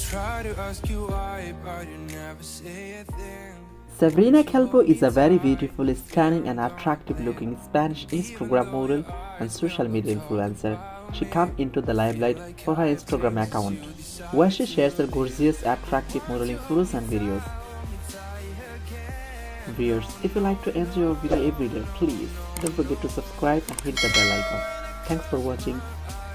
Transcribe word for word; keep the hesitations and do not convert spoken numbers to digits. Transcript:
Sabrina Calvo is a very beautiful, stunning and attractive looking Spanish Instagram model and social media influencer. She came into the limelight for her Instagram account, where she shares her gorgeous, attractive modeling photos and videos. Viewers, if you like to enjoy our video every day, please don't forget to subscribe and hit the bell icon. Thanks for watching.